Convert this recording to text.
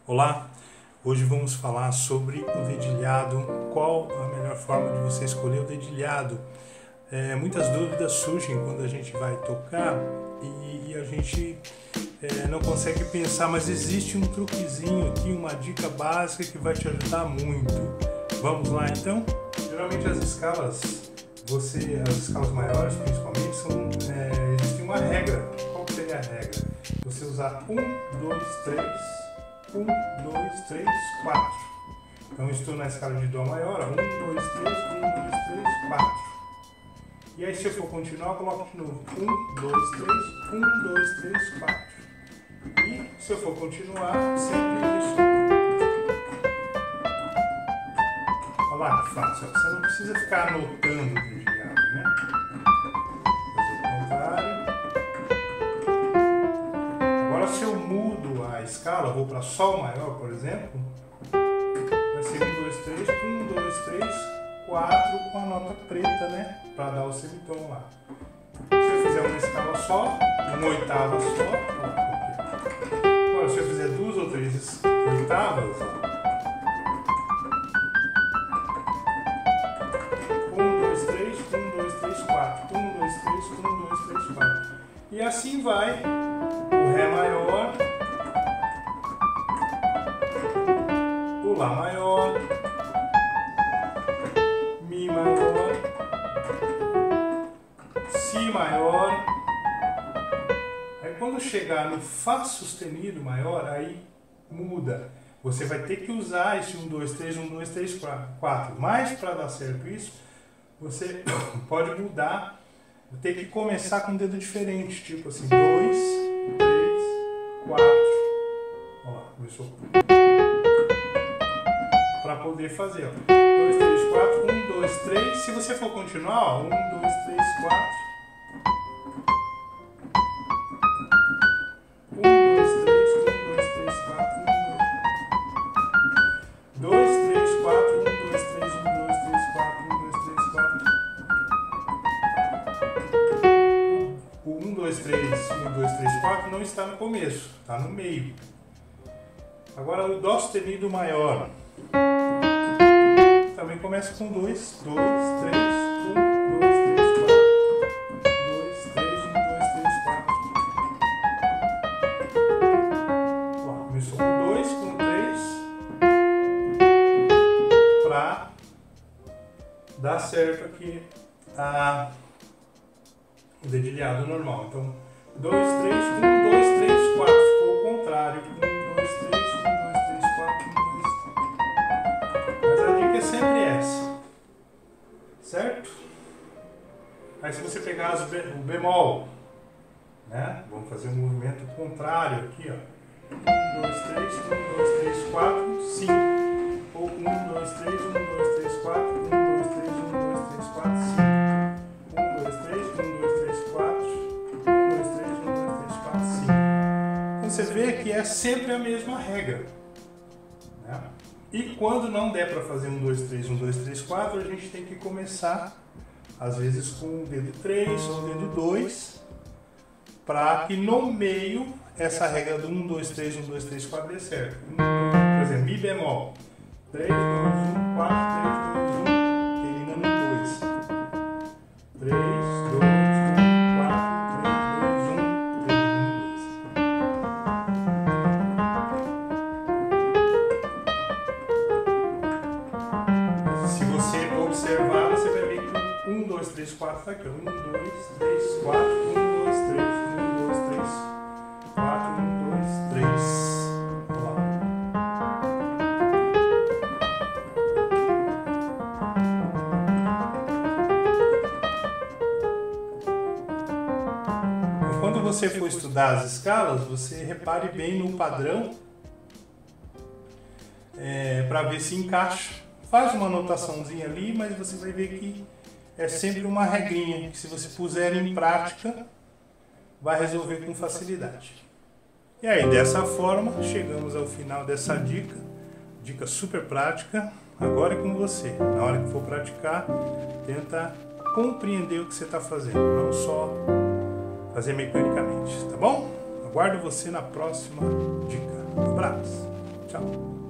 Olá, hoje vamos falar sobre o dedilhado, qual a melhor forma de você escolher o dedilhado. Muitas dúvidas surgem quando a gente vai tocar e a gente não consegue pensar, mas existe um truquezinho aqui, uma dica básica que vai te ajudar muito. Vamos lá então? Geralmente as escalas maiores principalmente, existe uma regra. Qual seria a regra? Você usar 1, 2, 3, 1, 2, 3, 4. Então estou na escala de Dó maior, 1, 2, 3, 1, 2, 3, 4. E aí se eu for continuar, eu coloco de novo 1, 2, 3, 1, 2, 3, 4. E se eu for continuar, sempre isso. Olha lá que fácil, você não precisa ficar anotando o dedilhado, né? Fazer o contrário. Agora se eu mudo a escala, vou para Sol maior, por exemplo, vai ser 1, 2, 3, 1, 2, 3, 4 com a nota preta, né? Para dar o semitom lá. Se eu fizer uma escala só, uma oitava só, agora se eu fizer 2 ou 3 oitavas, 1, 2, 3, 1, 2, 3, 4, 1, 2, 3, 1, 2, 3, 4. E assim vai o Ré maior, o Lá maior, Mi maior, Si maior. Aí quando chegar no Fá sustenido maior, aí muda. Você vai ter que usar esse 1, 2, 3, 1, 2, 3, 4. Mas para dar certo isso, você pode mudar, ter que começar com um dedo diferente, tipo assim, 2, 3, 4. Olha lá, começou. Para poder fazer, ó. 2, 3, 4, 1, 2, 3. Se você for continuar, ó, 1, 2, 3, 4. 1, 2, 3, 1, 2, 3, 4, 1, 2, 3, 4, 1, 2, 3, 1, 2, 3, 4, 1, 2, 3, 4. O 1, 2, 3, 1, 2, 3, 4 não está no começo, está no meio. Agora o Dó sustenido maior. Também começa com 2, 2, 3, 1, 2, 3, 4. 2, 3, 1, 2, 3, 4. Ó, começou com 2, com 3. Para dar certo aqui o dedilhado normal. Então, 2, 3, 1, 2, 3, 4. Ficou o contrário. 1, 2, 3, 1, 2, 3, 4, 1, 2. Mas a dica é sempre essa. Certo? Aí se você pegar o bemol, né? Vamos fazer um movimento contrário aqui, ó. 1, 2, 3, 1, 2, 3, 4, 5. Ou 1, 2, 3, 1, 2, 3, 4, 1, 2, 3, 1, 2, 3, 4, 5. 1, 2, 3, 1, 2, 3, 4, 1, 2, 3, 1, 2, 3, 4, 5. Então você vê que é sempre a mesma regra, né? E quando não der para fazer 1, 2, 3, 1, 2, 3, 4, a gente tem que começar, às vezes, com o dedo 3 ou o dedo 2, para que no meio essa regra do 1, 2, 3, 1, 2, 3, 4 dê certo. Por exemplo, Mi bemol. 3, 2, 1, 4, 3, 2, 1, termina no 2. 3, 2, 1, 4, 3, 2, 1, termina no 2. Se você observar, você vai ver que o 1, 2, 3, 4 está aqui. 1, 2, 3, 4, 1, 2, 3, 1, 2, 3, 4, 1, 2, 3. Vamos lá. Quando você for estudar as escalas, você repare bem no padrão para ver se encaixa. Faz uma anotaçãozinha ali, mas você vai ver que é sempre uma regrinha que, se você puser em prática, vai resolver com facilidade. E aí, dessa forma, chegamos ao final dessa dica super prática. Agora é com você. Na hora que for praticar, tenta compreender o que você está fazendo, não só fazer mecanicamente, tá bom? Aguardo você na próxima dica. Um abraço. Tchau.